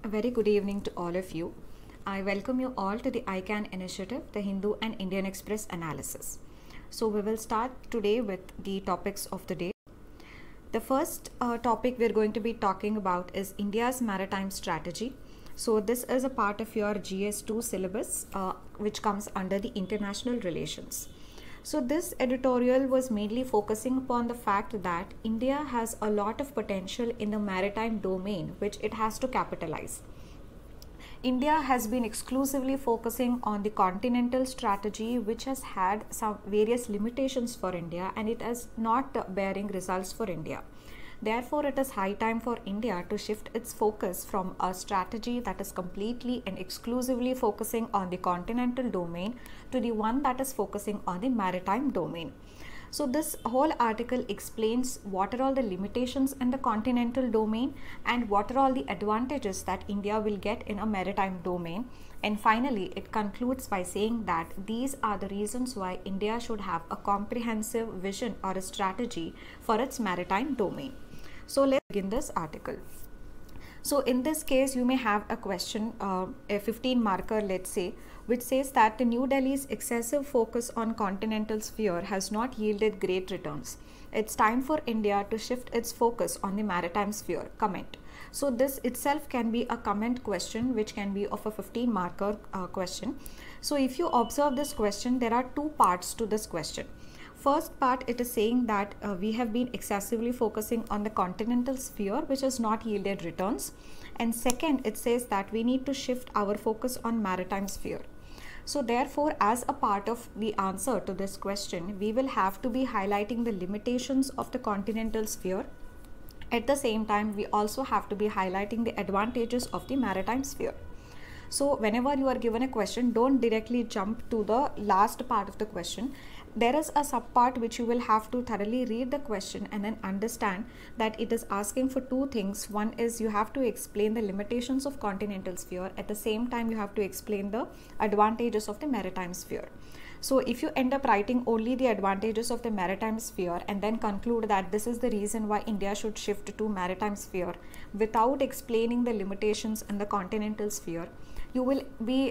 A very good evening to all of you. I welcome you all to the ICANN initiative, the Hindu and Indian Express analysis. So we will start today with the topics of the day. The first topic we're going to be talking about is India's maritime strategy. So this is a part of your GS2 syllabus, which comes under the international relations. So this editorial was mainly focusing upon the fact that India has a lot of potential in the maritime domain, which it has to capitalize. India has been exclusively focusing on the continental strategy, which has had some various limitations for India, and it is not bearing results for India. Therefore, it is high time for India to shift its focus from a strategy that is completely and exclusively focusing on the continental domain to the one that is focusing on the maritime domain. So this whole article explains what are all the limitations in the continental domain and what are all the advantages that India will get in a maritime domain. And finally, it concludes by saying that these are the reasons why India should have a comprehensive vision or a strategy for its maritime domain. So let's begin this article. So in this case, you may have a question, a 15 marker, let's say, which says that the New Delhi's excessive focus on continental sphere has not yielded great returns. It's time for India to shift its focus on the maritime sphere. Comment. So this itself can be a comment question, which can be of a 15 marker question. So if you observe this question, there are two parts to this question. First part, it is saying that we have been excessively focusing on the continental sphere, which has not yielded returns. And second, it says that we need to shift our focus on maritime sphere. So therefore, as a part of the answer to this question, we will have to be highlighting the limitations of the continental sphere. At the same time, we also have to be highlighting the advantages of the maritime sphere. So whenever you are given a question, don't directly jump to the last part of the question. There is a subpart which you will have to thoroughly read the question and then understand that it is asking for two things. One is you have to explain the limitations of continental sphere. At the same time, you have to explain the advantages of the maritime sphere. So if you end up writing only the advantages of the maritime sphere and then conclude that this is the reason why India should shift to maritime sphere without explaining the limitations in the continental sphere, you will be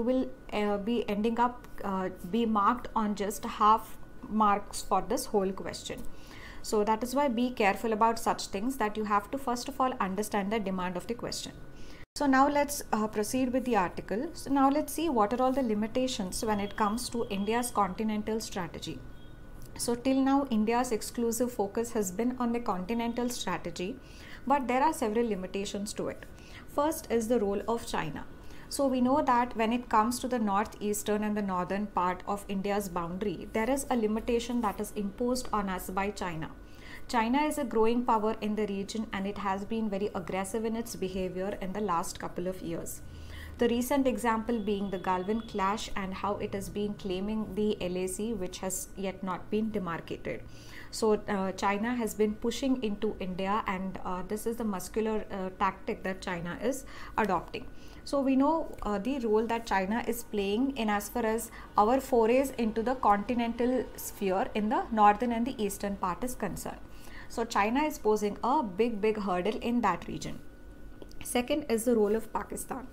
ending up be marked on just half marks for this whole question. So that is why be careful about such things, that you have to first of all understand the demand of the question. So now let's proceed with the article. So now let's see what are all the limitations when it comes to India's continental strategy. So till now, India's exclusive focus has been on the continental strategy, but there are several limitations to it. First is the role of China. So we know that when it comes to the northeastern and the northern part of India's boundary, there is a limitation that is imposed on us by China. China is a growing power in the region and it has been very aggressive in its behavior in the last couple of years. The recent example being the Galwan clash and how it has been claiming the LAC, which has yet not been demarcated. So China has been pushing into India, and this is the muscular tactic that China is adopting. So we know the role that China is playing in as far as our forays into the continental sphere in the northern and the eastern part is concerned. So China is posing a big hurdle in that region. Second is the role of Pakistan.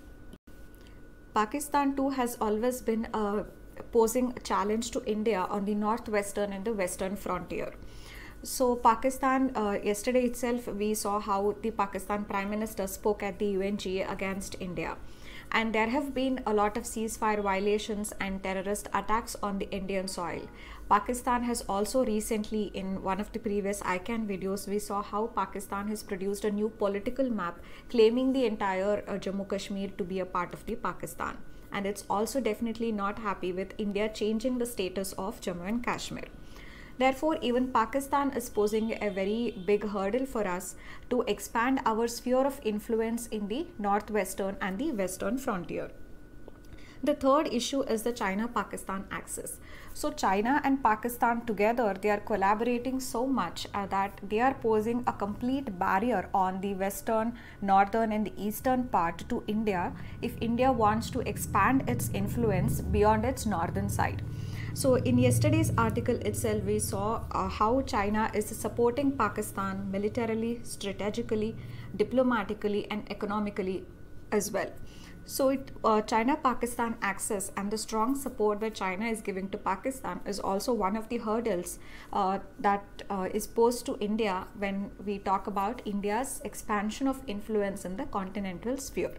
Pakistan too has always been posing a challenge to India on the northwestern and the western frontier. So Pakistan, yesterday itself we saw how the Pakistan Prime Minister spoke at the UNGA against India, and there have been a lot of ceasefire violations and terrorist attacks on the Indian soil. Pakistan has also recently, in one of the previous ICANN videos, we saw how Pakistan has produced a new political map claiming the entire Jammu Kashmir to be a part of the Pakistan, and it's also definitely not happy with India changing the status of Jammu and Kashmir. Therefore, even Pakistan is posing a very big hurdle for us to expand our sphere of influence in the northwestern and the western frontier. The third issue is the China-Pakistan axis. So China and Pakistan together, they are collaborating so much that they are posing a complete barrier on the western, northern and the eastern part to India if India wants to expand its influence beyond its northern side. So in yesterday's article itself, we saw how China is supporting Pakistan militarily, strategically, diplomatically and economically as well. So China-Pakistan axis and the strong support that China is giving to Pakistan is also one of the hurdles that is posed to India when we talk about India's expansion of influence in the continental sphere.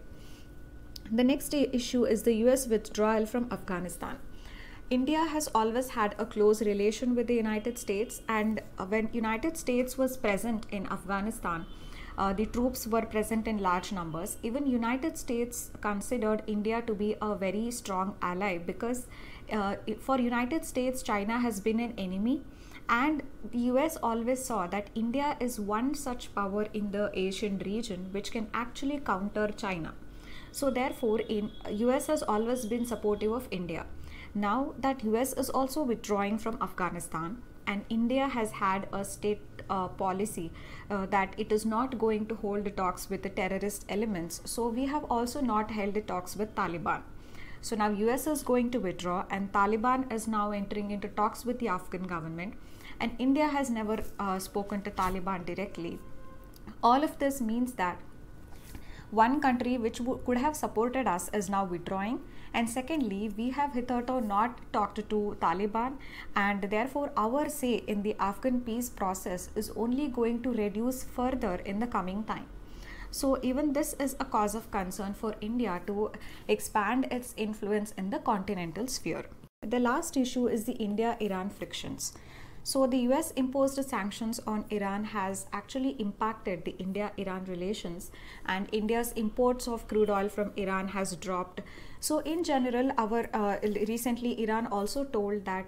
The next issue is the US withdrawal from Afghanistan. India has always had a close relation with the United States, and when United States was present in Afghanistan, the troops were present in large numbers. Even United States considered India to be a very strong ally because for United States, China has been an enemy, and the US always saw that India is one such power in the Asian region which can actually counter China. So therefore, US has always been supportive of India. Now that US is also withdrawing from Afghanistan, and India has had a state policy that it is not going to hold the talks with the terrorist elements, so we have also not held the talks with Taliban. So now US is going to withdraw, and Taliban is now entering into talks with the Afghan government, and India has never spoken to Taliban directly. All of this means that one country which could have supported us is now withdrawing, and secondly, we have hitherto not talked to Taliban, and therefore our say in the Afghan peace process is only going to reduce further in the coming time. So even this is a cause of concern for India to expand its influence in the continental sphere. The last issue is the India-Iran frictions. So the US imposed sanctions on Iran has actually impacted the India-Iran relations, and India's imports of crude oil from Iran has dropped. So in general, recently Iran also told that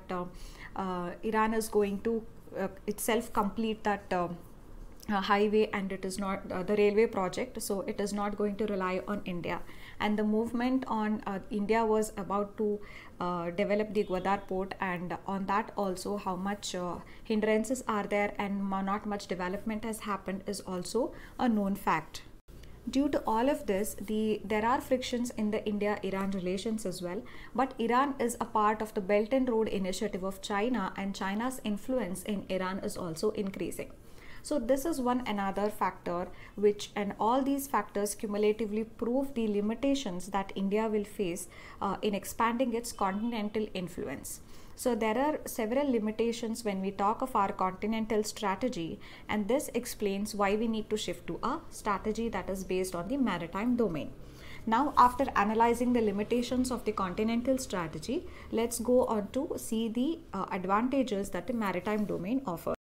Iran is going to itself complete that highway, and it is not the railway project, so it is not going to rely on India. And the movement on India was about to develop the Gwadar port, and on that also how much hindrances are there and not much development has happened is also a known fact. Due to all of this, there are frictions in the India-Iran relations as well, but Iran is a part of the Belt and Road Initiative of China, and China's influence in Iran is also increasing. So this is one another factor and all these factors cumulatively prove the limitations that India will face in expanding its continental influence. So there are several limitations when we talk of our continental strategy, and this explains why we need to shift to a strategy that is based on the maritime domain. Now, after analyzing the limitations of the continental strategy, let's go on to see the advantages that the maritime domain offers.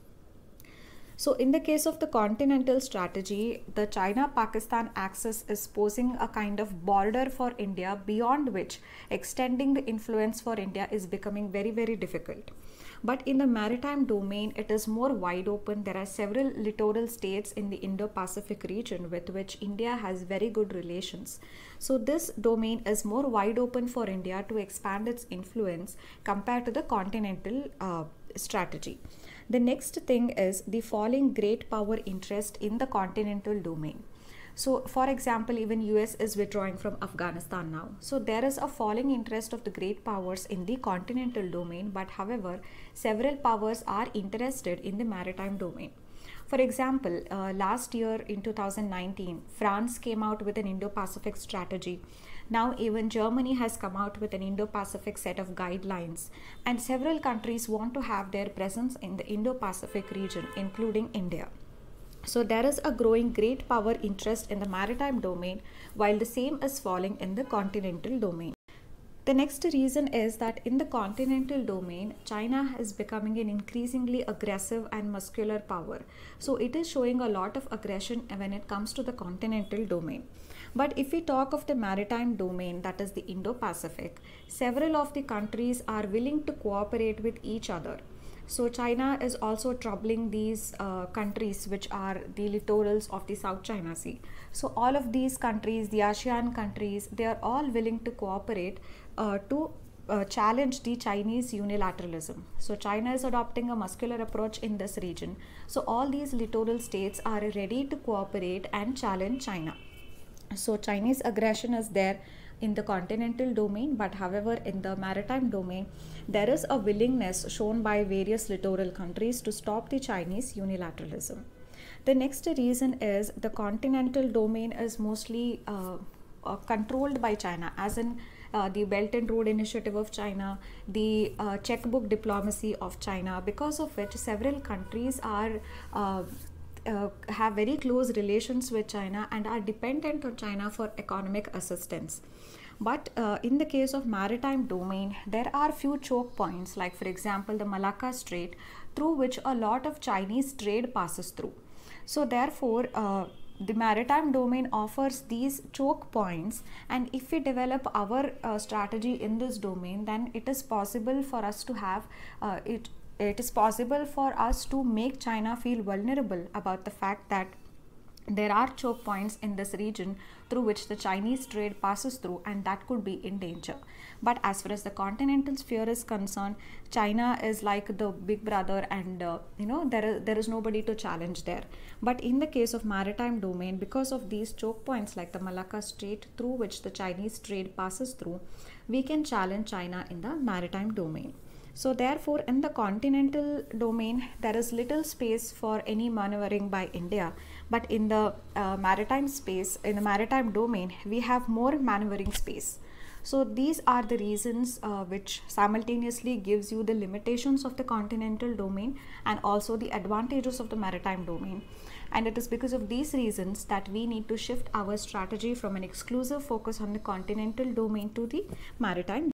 So in the case of the continental strategy, the China-Pakistan axis is posing a kind of border for India, beyond which extending the influence for India is becoming very, very difficult. But in the maritime domain, it is more wide open. There are several littoral states in the Indo-Pacific region with which India has very good relations. So this domain is more wide open for India to expand its influence compared to the continental strategy. The next thing is the falling great power interest in the continental domain. So for example, even US is withdrawing from Afghanistan now. So there is a falling interest of the great powers in the continental domain, but however, several powers are interested in the maritime domain. For example, last year in 2019, France came out with an Indo-Pacific strategy. Now even Germany has come out with an Indo-Pacific set of guidelines, and several countries want to have their presence in the Indo-Pacific region, including India. So there is a growing great power interest in the maritime domain, while the same is falling in the continental domain. The next reason is that in the continental domain, China is becoming an increasingly aggressive and muscular power. So it is showing a lot of aggression when it comes to the continental domain. But if we talk of the maritime domain, that is the Indo-Pacific, several of the countries are willing to cooperate with each other. So China is also troubling these countries which are the littorals of the South China Sea. So all of these countries, the ASEAN countries, they are all willing to cooperate to challenge the Chinese unilateralism. So China is adopting a muscular approach in this region. So all these littoral states are ready to cooperate and challenge China. So Chinese aggression is there in the continental domain, but however in the maritime domain, there is a willingness shown by various littoral countries to stop the Chinese unilateralism. The next reason is the continental domain is mostly controlled by China, as in the Belt and Road Initiative of China, the checkbook diplomacy of China, because of which several countries are have very close relations with China and are dependent on China for economic assistance. But in the case of maritime domain, there are few choke points, like for example the Malacca Strait, through which a lot of Chinese trade passes through. So therefore the maritime domain offers these choke points, and if we develop our strategy in this domain, then it is possible for us to have it is possible for us to make China feel vulnerable about the fact that there are choke points in this region through which the Chinese trade passes through, and that could be in danger. But as far as the continental sphere is concerned, China is like the big brother, and there is nobody to challenge there. But in the case of maritime domain, because of these choke points like the Malacca Strait through which the Chinese trade passes through, we can challenge China in the maritime domain. So therefore, in the continental domain, there is little space for any maneuvering by India. But in the maritime space, in the maritime domain, we have more maneuvering space. So these are the reasons which simultaneously gives you the limitations of the continental domain and also the advantages of the maritime domain. And it is because of these reasons that we need to shift our strategy from an exclusive focus on the continental domain to the maritime.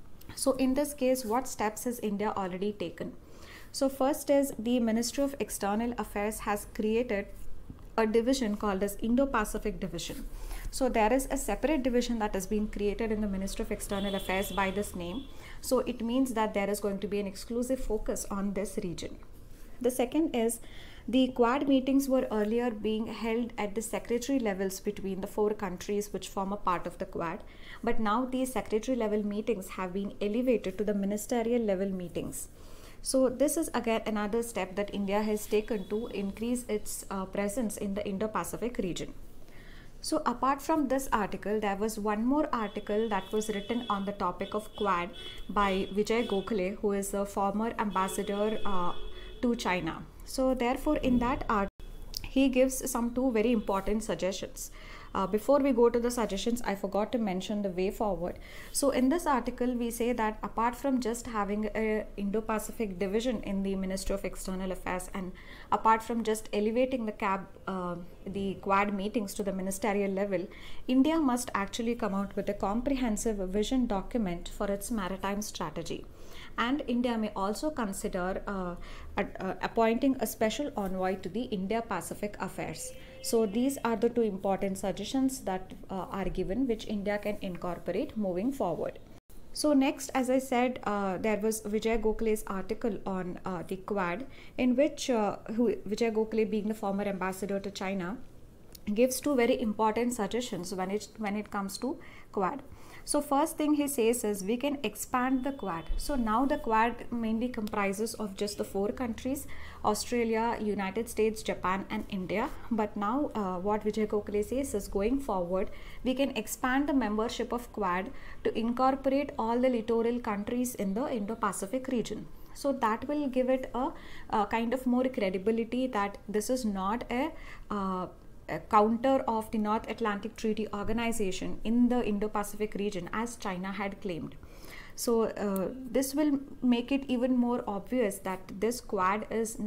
So in this case, what steps has India already taken? So first is the Ministry of External Affairs has created a division called as Indo-Pacific Division. So there is a separate division that has been created in the Ministry of External Affairs by this name. So it means that there is going to be an exclusive focus on this region. The second is the Quad meetings were earlier being held at the secretary levels between the four countries which form a part of the Quad. But now these secretary level meetings have been elevated to the ministerial level meetings. So this is again another step that India has taken to increase its presence in the Indo-Pacific region. So apart from this article, there was one more article that was written on the topic of Quad by Vijay Gokhale, who is a former ambassador to China. So therefore in that article, he gives some two very important suggestions. Before we go to the suggestions, I forgot to mention the way forward. So in this article, we say that apart from just having a Indo-Pacific division in the Ministry of External Affairs, and apart from just elevating the Quad meetings to the ministerial level, India must actually come out with a comprehensive vision document for its maritime strategy. And India may also consider appointing a special envoy to the India-Pacific affairs. So these are the two important suggestions that are given, which India can incorporate moving forward. So next, as I said, there was Vijay Gokhale's article on the Quad, in which Vijay Gokhale, being the former ambassador to China, gives two very important suggestions when it comes to Quad. So first thing he says is we can expand the Quad. So now the Quad mainly comprises of just the four countries: Australia, United States, Japan and India. But now what Vijay Gokhale says is, going forward, we can expand the membership of Quad to incorporate all the littoral countries in the Indo-Pacific region. So that will give it a kind of more credibility that this is not a counter of the North Atlantic Treaty Organization in the Indo-Pacific region as China had claimed. So this will make it even more obvious that this Quad is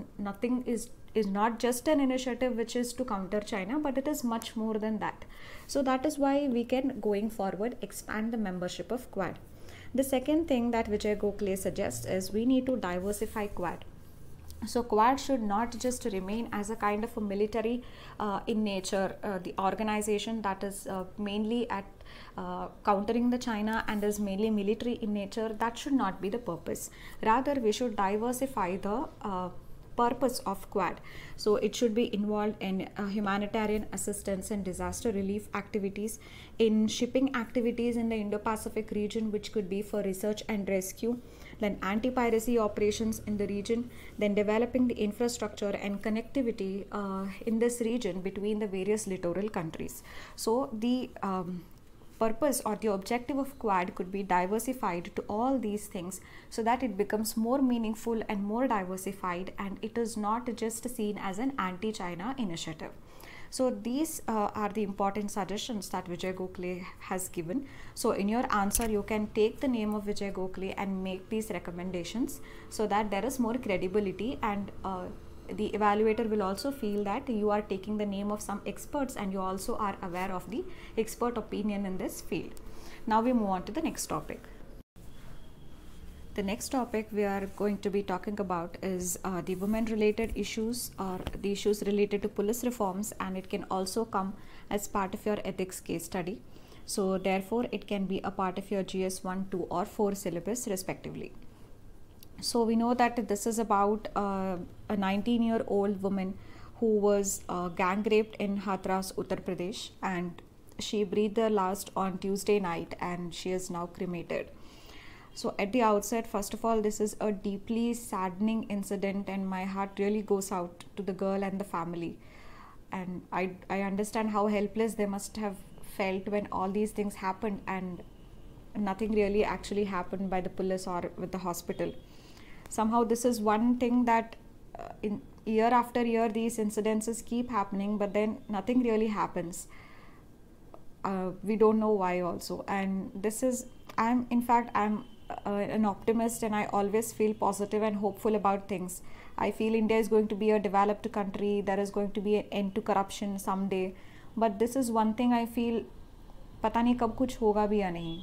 not just an initiative which is to counter China, but it is much more than that. So that is why we can, going forward, expand the membership of Quad. The second thing that Vijay Gokhale suggests is we need to diversify Quad. So Quad should not just remain as a kind of a military in nature, the organization that is mainly at countering the China and is mainly military in nature. That should not be the purpose. Rather, we should diversify the purpose of Quad. So it should be involved in humanitarian assistance and disaster relief activities, in shipping activities in the Indo-Pacific region, which could be for research and rescue, then anti-piracy operations in the region, then developing the infrastructure and connectivity in this region between the various littoral countries. So the purpose or the objective of Quad could be diversified to all these things so that it becomes more meaningful and more diversified, and it is not just seen as an anti-China initiative. So these are the important suggestions that Vijay Gokhale has given. So in your answer, you can take the name of Vijay Gokhale and make these recommendations so that there is more credibility, and the evaluator will also feel that you are taking the name of some experts and you also are aware of the expert opinion in this field. Now we move on to the next topic. The next topic we are going to be talking about is the women related issues or the issues related to police reforms, and it can also come as part of your ethics case study. So therefore it can be a part of your GS 1, 2 or 4 syllabus respectively. So we know that this is about a 19-year-old woman who was gang raped in Hathras, Uttar Pradesh, and she breathed her last on Tuesday night and she is now cremated. So at the outset, first of all, this is a deeply saddening incident and my heart really goes out to the girl and the family. And I understand how helpless they must have felt when all these things happened and nothing really actually happened by the police or with the hospital. Somehow this is one thing that in year after year these incidences keep happening, but then nothing really happens. We don't know why also. And this is, I'm an optimist and I always feel positive and hopeful about things. I feel India is going to be a developed country. There is going to be an end to corruption someday. But this is one thing I feel, pata nahi kab kuch hoga bhi ya nahi.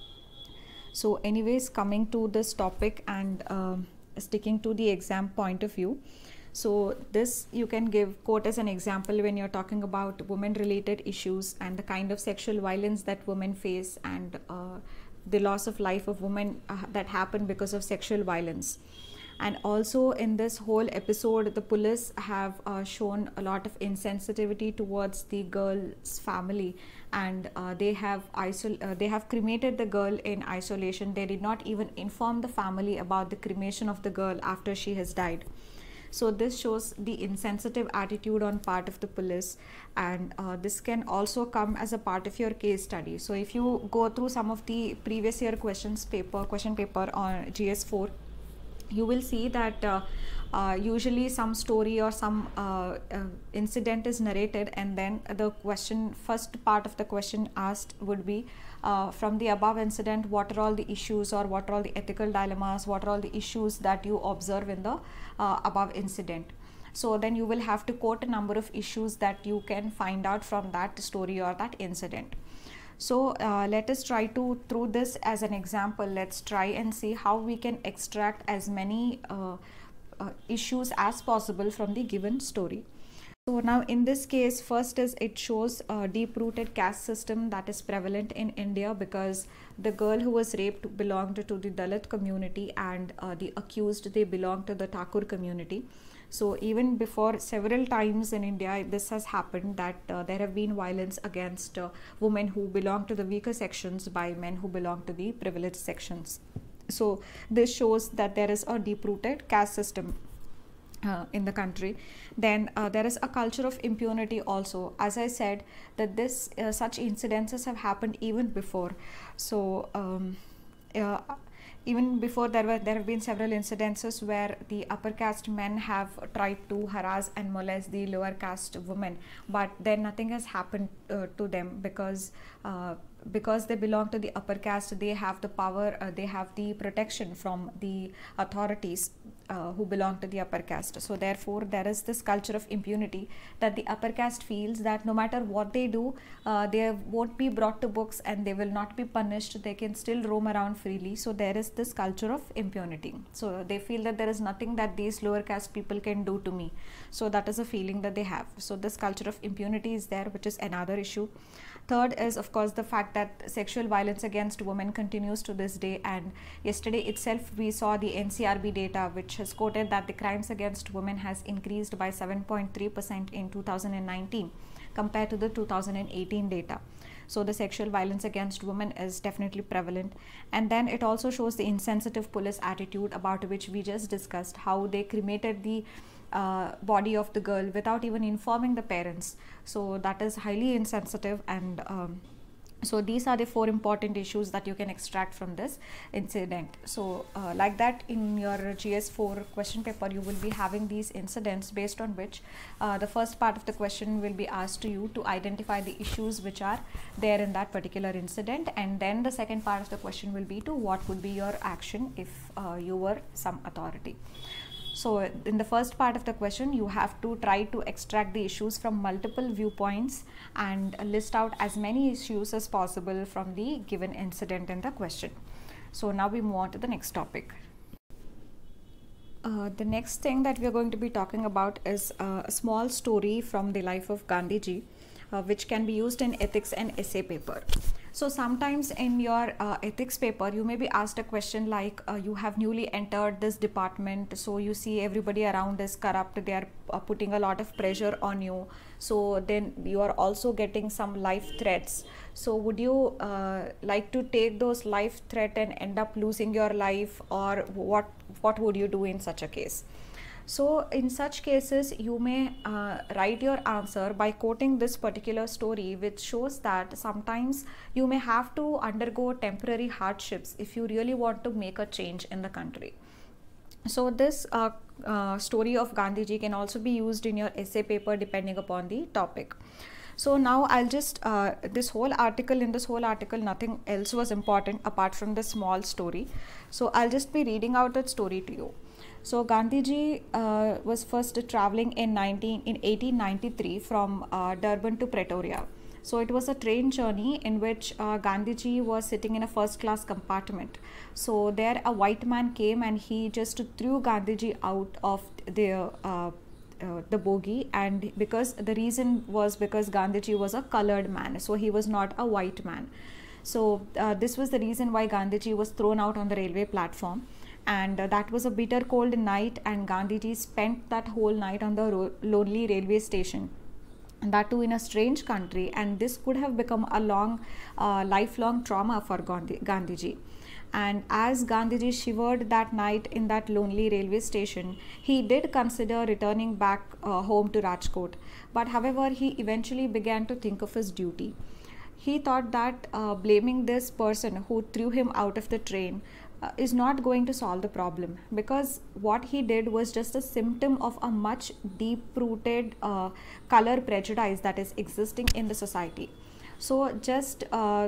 So anyways, coming to this topic and sticking to the exam point of view. So this you can give quote as an example when you're talking about women related issues and the kind of sexual violence that women face and the loss of life of women that happened because of sexual violence. And also in this whole episode, the police have shown a lot of insensitivity towards the girl's family, and they have cremated the girl in isolation. They did not even inform the family about the cremation of the girl after she has died. So this shows the insensitive attitude on part of the police, and this can also come as a part of your case study. So if you go through some of the previous year question paper on GS4, you will see that usually some story or some incident is narrated, and then the first part of the question asked would be from the above incident, what are all the issues or what are all the ethical dilemmas, what are all the issues that you observe in the above incident. So then you will have to quote a number of issues that you can find out from that story or that incident. So let us try to, through this as an example, let's try and see how we can extract as many issues as possible from the given story. So now in this case, first is it shows a deep-rooted caste system that is prevalent in India, because the girl who was raped belonged to the Dalit community and the accused, they belong to the Thakur community. So even before, several times in India this has happened that there have been violence against women who belong to the weaker sections by men who belong to the privileged sections. So this shows that there is a deep-rooted caste system in the country. Then there is a culture of impunity also. As I said, that this such incidences have happened even before. So even before, there have been several incidences where the upper caste men have tried to harass and molest the lower caste women, but then nothing has happened to them because they belong to the upper caste. They have the power, they have the protection from the authorities who belong to the upper caste. So therefore there is this culture of impunity that the upper caste feels that no matter what they do, they won't be brought to books and they will not be punished. They can still roam around freely. So there is this culture of impunity. So they feel that there is nothing that these lower caste people can do to me. So that is a feeling that they have. So this culture of impunity is there, which is another issue. Third is, of course, the fact that sexual violence against women continues to this day, and yesterday itself we saw the NCRB data, which has quoted that the crimes against women has increased by 7.3% in 2019 compared to the 2018 data. So the sexual violence against women is definitely prevalent. And then it also shows the insensitive police attitude, about which we just discussed, how they cremated the body of the girl without even informing the parents. So that is highly insensitive, and So these are the 4 important issues that you can extract from this incident. So like that, in your GS4 question paper you will be having these incidents, based on which the first part of the question will be asked to you to identify the issues which are there in that particular incident, and then the second part of the question will be to what would be your action if you were some authority. So in the first part of the question, you have to try to extract the issues from multiple viewpoints and list out as many issues as possible from the given incident in the question. So now we move on to the next topic. The next thing that we are going to be talking about is a small story from the life of Gandhiji, which can be used in ethics and essay paper. So sometimes in your ethics paper, you may be asked a question like, you have newly entered this department, so you see everybody around is corrupt, they are putting a lot of pressure on you. So then you are also getting some life threats. So would you like to take those life threat and end up losing your life, or what would you do in such a case? So in such cases, you may write your answer by quoting this particular story, which shows that sometimes you may have to undergo temporary hardships if you really want to make a change in the country. So this story of Gandhiji can also be used in your essay paper depending upon the topic. So now I'll just in this whole article nothing else was important apart from the small story. So I'll just be reading out that story to you. So Gandhiji was first traveling in 1893 from Durban to Pretoria. So it was a train journey in which Gandhiji was sitting in a first class compartment. So there a white man came and he just threw Gandhiji out of the bogie, and because the reason was because Gandhiji was a colored man, so he was not a white man. So this was the reason why Gandhiji was thrown out on the railway platform. And that was a bitter cold night, and Gandhiji spent that whole night on the lonely railway station, and that too in a strange country, and this could have become a lifelong trauma for Gandhiji. And as Gandhiji shivered that night in that lonely railway station, he did consider returning back home to Rajkot, but however he eventually began to think of his duty. He thought that blaming this person who threw him out of the train is not going to solve the problem, because what he did was just a symptom of a much deep-rooted color prejudice that is existing in the society. So just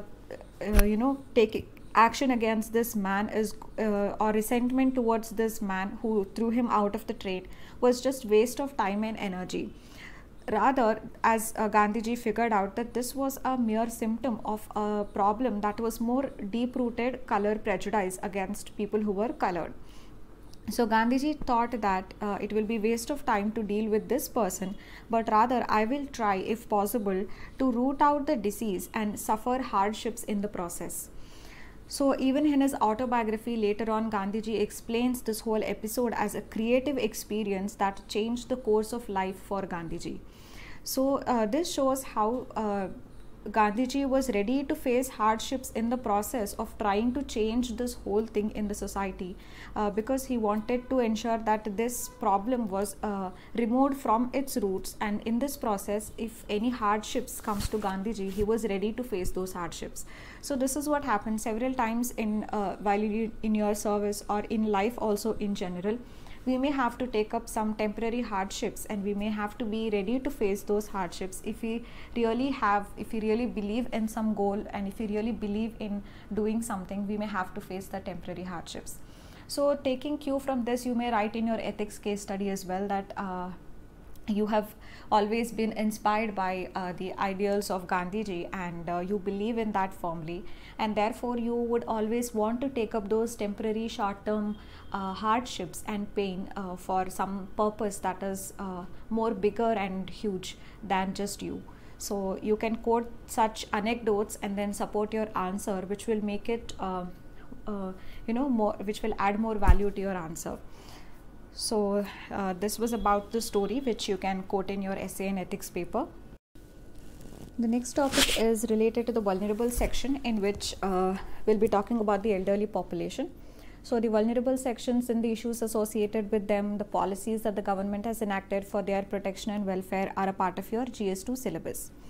take action against this man is or resentment towards this man who threw him out of the train was just waste of time and energy. Rather, as Gandhiji figured out that this was a mere symptom of a problem that was more deep-rooted color prejudice against people who were colored. So Gandhiji thought that it will be waste of time to deal with this person, but rather I will try, if possible, to root out the disease and suffer hardships in the process. So even in his autobiography later on, Gandhiji explains this whole episode as a creative experience that changed the course of life for Gandhiji. So this shows how Gandhiji was ready to face hardships in the process of trying to change this whole thing in the society, because he wanted to ensure that this problem was removed from its roots, and in this process, if any hardships comes to Gandhiji, he was ready to face those hardships. So this is what happened several times in while in your service or in life also in general. We may have to take up some temporary hardships, and we may have to be ready to face those hardships if we really believe in some goal, and if we really believe in doing something, we may have to face the temporary hardships. So taking cue from this, you may write in your ethics case study as well that you have always been inspired by the ideals of Gandhiji, and you believe in that firmly, and therefore you would always want to take up those temporary short-term hardships and pain for some purpose that is more bigger and huge than just you. So you can quote such anecdotes and then support your answer, which will make it which will add more value to your answer. So this was about the story which you can quote in your essay and ethics paper. The next topic is related to the vulnerable section, in which we'll be talking about the elderly population. So the vulnerable sections and the issues associated with them, the policies that the government has enacted for their protection and welfare, are a part of your GS2 syllabus.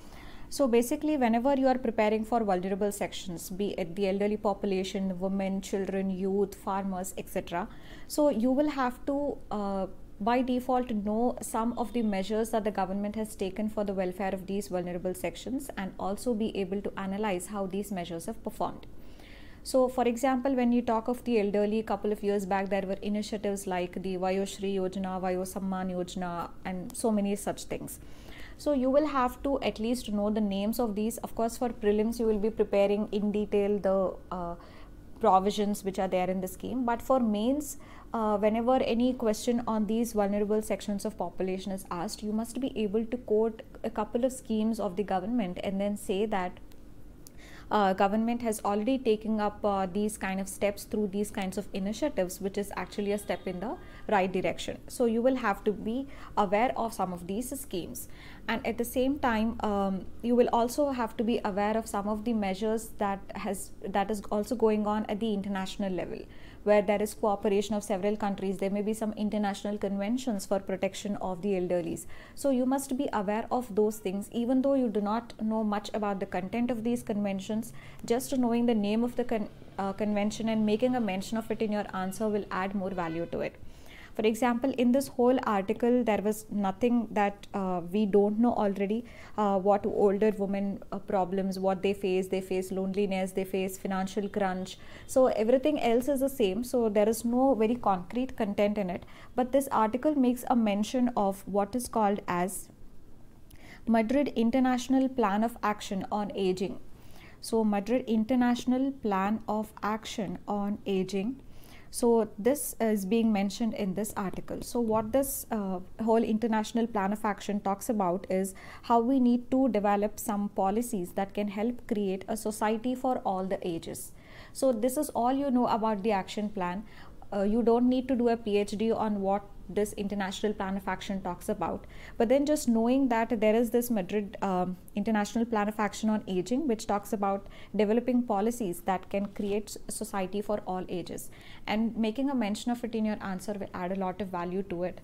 So basically, whenever you are preparing for vulnerable sections, be it the elderly population, women, children, youth, farmers, etc., so you will have to by default know some of the measures that the government has taken for the welfare of these vulnerable sections, and also be able to analyze how these measures have performed. So, for example, when you talk of the elderly, a couple of years back, there were initiatives like the Vayoshri Yojana, Vayosamman Yojana, and so many such things. So, you will have to at least know the names of these. Of course, for prelims, you will be preparing in detail the provisions which are there in the scheme. But for mains, whenever any question on these vulnerable sections of population is asked, you must be able to quote a couple of schemes of the government and then say that government has already taken up these kind of steps through these kinds of initiatives, which is actually a step in the right direction. So you will have to be aware of some of these schemes, and at the same time you will also have to be aware of some of the measures that is also going on at the international level, where there is cooperation of several countries. There may be some international conventions for protection of the elderlies. So you must be aware of those things, even though you do not know much about the content of these conventions. Just knowing the name of the convention and making a mention of it in your answer will add more value to it. For example, in this whole article, there was nothing that we don't know already. What older women problems, what they face loneliness, they face financial crunch. So everything else is the same. So there is no very concrete content in it. But this article makes a mention of what is called as Madrid International Plan of Action on Aging. So Madrid International Plan of Action on Aging. So this is being mentioned in this article. So what this whole international plan of action talks about is how we need to develop some policies that can help create a society for all the ages. So this is all you know about the action plan. You don't need to do a PhD on what this international plan of action talks about, but then just knowing that there is this Madrid international plan of action on aging, which talks about developing policies that can create society for all ages, and making a mention of it in your answer will add a lot of value to it.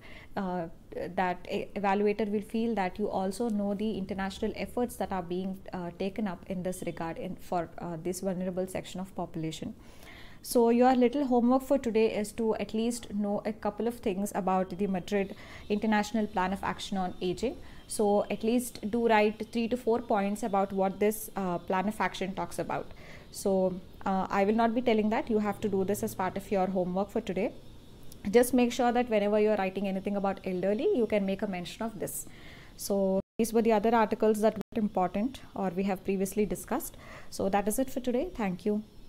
That evaluator will feel that you also know the international efforts that are being taken up in this regard for this vulnerable section of population. So your little homework for today is to at least know a couple of things about the Madrid International Plan of Action on Aging. So at least do write 3 to 4 points about what this plan of action talks about. So I will not be telling that. You have to do this as part of your homework for today. Just make sure that whenever you are writing anything about elderly, you can make a mention of this. So these were the other articles that were important or we have previously discussed. So that is it for today. Thank you.